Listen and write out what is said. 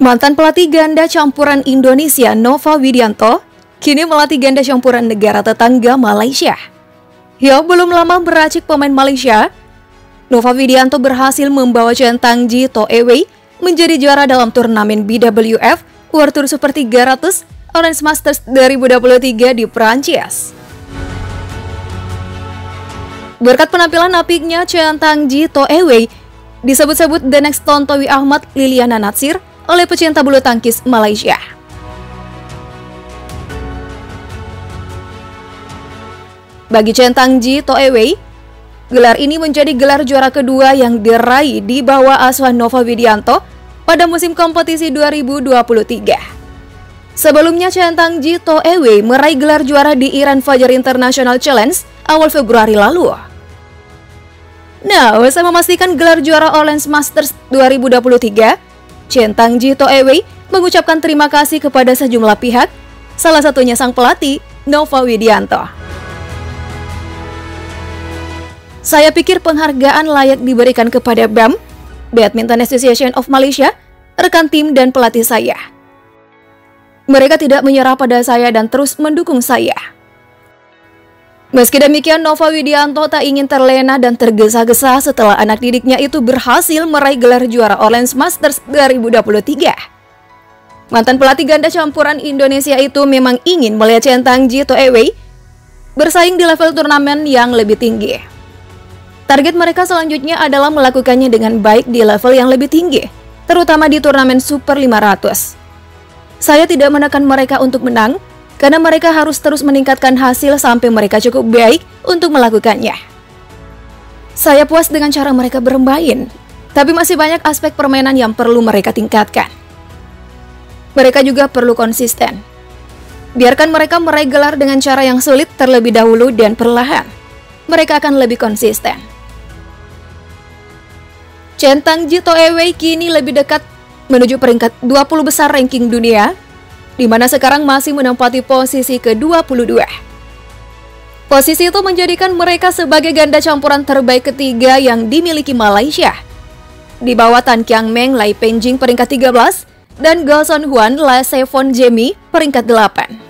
Mantan pelatih ganda campuran Indonesia Nova Widianto kini melatih ganda campuran negara tetangga Malaysia. Ya, belum lama meracik pemain Malaysia, Nova Widianto berhasil membawa centang Ji To Ewei menjadi juara dalam turnamen BWF World Tour Super 300 Orange Masters 2023 di Prancis. Berkat penampilan apiknya, centang Ji To Ewei disebut-sebut the next Tontowi Ahmad Liliana Natsir oleh pecinta bulu tangkis Malaysia. Bagi centang Ji To Ewei, gelar ini menjadi gelar juara kedua yang diraih di bawah asuhan Nova Widianto pada musim kompetisi 2023. Sebelumnya, centang Ji To Ewei meraih gelar juara di Iran Fajar International Challenge awal Februari lalu. Nah, usai memastikan gelar juara Orange Masters 2023, centang Ji To Ewei mengucapkan terima kasih kepada sejumlah pihak, salah satunya sang pelatih, Nova Widianto. Saya pikir penghargaan layak diberikan kepada BAM, Badminton Association of Malaysia, rekan tim dan pelatih saya. Mereka tidak menyerah pada saya dan terus mendukung saya. Meski demikian, Nova Widianto tak ingin terlena dan tergesa-gesa setelah anak didiknya itu berhasil meraih gelar juara Orange Masters 2023. Mantan pelatih ganda campuran Indonesia itu memang ingin melihat centang Ji To Ewei bersaing di level turnamen yang lebih tinggi. Target mereka selanjutnya adalah melakukannya dengan baik di level yang lebih tinggi, terutama di turnamen Super 500. Saya tidak menekan mereka untuk menang, karena mereka harus terus meningkatkan hasil sampai mereka cukup baik untuk melakukannya. Saya puas dengan cara mereka bermain, tapi masih banyak aspek permainan yang perlu mereka tingkatkan. Mereka juga perlu konsisten. Biarkan mereka meraih gelar dengan cara yang sulit terlebih dahulu dan perlahan. Mereka akan lebih konsisten. Centang Ji To Ewei kini lebih dekat menuju peringkat 20 besar ranking dunia, di mana sekarang masih menempati posisi ke-22. Posisi itu menjadikan mereka sebagai ganda campuran terbaik ketiga yang dimiliki Malaysia, di bawah Tan Kiang Meng Lai Penjing peringkat 13 dan Goh Son Huan La Sevon Jemi peringkat 8.